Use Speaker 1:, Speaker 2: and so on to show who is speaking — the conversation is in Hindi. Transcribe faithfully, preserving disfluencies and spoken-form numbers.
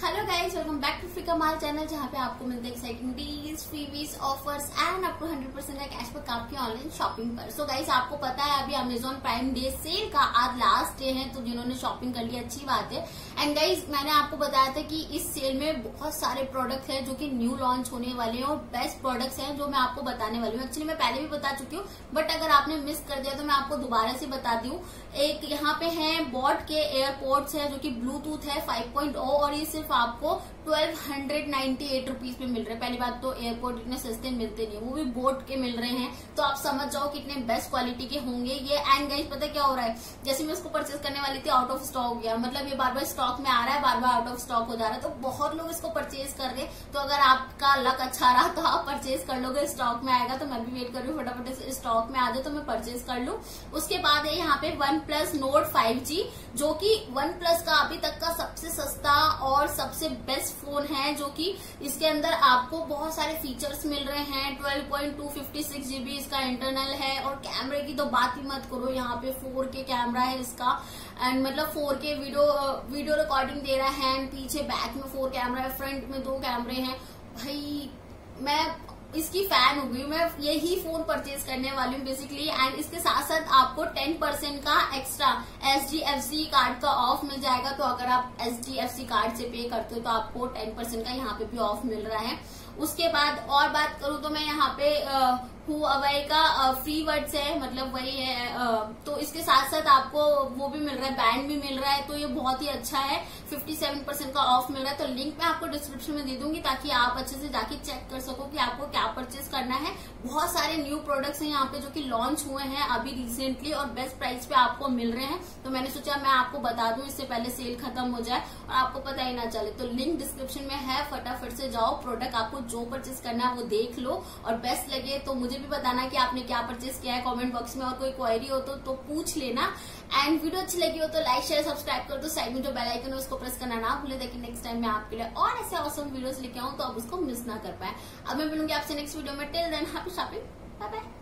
Speaker 1: Hello guys, welcome back to free Kamal channel, जहाँ पे आपको मिलते हैं exciting deals, freebies, offers and up to hundred percent का कैशबैक आपकी ऑनलाइन शॉपिंग पर। सो गाइस, आपको पता है अभी अमेजोन प्राइम डे सेल का आज लास्ट डे है, तो जिन्होंने शॉपिंग कर ली अच्छी बात है। एंड गाइस, मैंने आपको बताया था कि इस सेल में बहुत सारे प्रोडक्ट्स हैं जो कि न्यू लॉन्च होने वाले हैं और बेस्ट प्रोडक्ट्स हैं जो मैं आपको बताने वाली हूँ। एक्चुअली मैं पहले भी बता चुकी हूँ, बट अगर आपने मिस कर दिया तो मैं आपको दोबारा से बता दूं। एक यहाँ पे है बोट के एयरपोर्ट्स है जो कि ब्लूटूथ है फाइव पॉइंट ओ और ये सिर्फ आपको twelve hundred ninety eight rupees में मिल रहे हैं। पहली बात तो एयरपोर्ट इतने सस्ते मिलते नहीं, वो भी बोट के मिल रहे हैं, तो आप समझ जाओ कितने बेस्ट क्वालिटी के होंगे ये। एंड गाइस, पता क्या हो रहा है, जैसे मैं इसको परचेज करने वाली थी आउट ऑफ स्टॉक हो गया, मतलब ये बार बार स्टॉक में आ रहा है, बार बार आउट ऑफ स्टॉक हो जा रहा है, तो बहुत लोग इसको परचेज कर रहे हैं। तो अगर आपका लक अच्छा रहा तो आप परचेज कर लोगे, स्टॉक में आएगा। तो मैं भी वेट कर रही हूँ फटाफट स्टॉक में आ जाए तो मैं परचेज कर लूँ। उसके बाद है यहाँ पे One Plus Note five G, जो कि वन प्लस का अभी तक का सबसे सस्ता और सबसे बेस्ट फोन है, जो कि इसके अंदर आपको बहुत सारे फीचर्स मिल रहे हैं। Twelve point two fifty six GB इसका इंटरनल है और कैमरे की तो बात ही मत करो, यहाँ पे फोर के कैमरा है इसका। एंड मतलब फोर के वीडियो वीडियो रिकॉर्डिंग दे रहा है। एंड पीछे बैक में फोर कैमरा है, फ्रंट में दो कैमरे हैं। भाई मैं इसकी फैन हो गई, मैं यही फोन परचेज करने वाली हूँ बेसिकली। एंड इसके साथ साथ आपको टेन परसेंट का extra H D F C card का ऑफ मिल जाएगा। तो अगर आप H D F C card से पे करते हो तो आपको टेन परसेंट का यहाँ पे भी ऑफ मिल रहा है। उसके बाद और बात करूँ तो मैं यहाँ पे हुआवे का फ्री वर्ड्स है, मतलब वही है। तो इसके साथ साथ आपको वो भी मिल रहा है, बैंड भी मिल रहा है, तो ये बहुत ही अच्छा है। फिफ्टी सेवन परसेंट का ऑफ मिल रहा है। तो लिंक मैं आपको डिस्क्रिप्शन में दे दूंगी ताकि आप अच्छे से जाके चेक कर सको कि आपको क्या परचेज करना है। बहुत सारे न्यू प्रोडक्ट्स हैं यहाँ पे जो कि लॉन्च हुए हैं अभी रिसेंटली और बेस्ट प्राइस पे आपको मिल रहे हैं। तो मैंने सोचा मैं आपको बता दूं इससे पहले सेल खत्म हो जाए और आपको पता ही ना चले। तो लिंक डिस्क्रिप्शन में है, फटाफट से जाओ, प्रोडक्ट आपको जो परचेज करना है वो देख लो और बेस्ट लगे तो मुझे भी बताना कि आपने क्या परचेज किया है कमेंट बॉक्स में। और कोई क्वेरी हो तो, तो पूछ लेना। एंड वीडियो अच्छी लगी हो तो लाइक शेयर सब्सक्राइब कर दो। साइड में जो बेल आइकन है उसको प्रेस करना ना भूले ताकि नेक्स्ट टाइम मैं आपके लिए और ऐसे ऑसम वीडियोस लेके आऊं तो आप उसको मिस ना कर पाए। अब मैं मिलूंगी आपसे नेक्स्ट वीडियो में। Till then happy shopping, bye bye.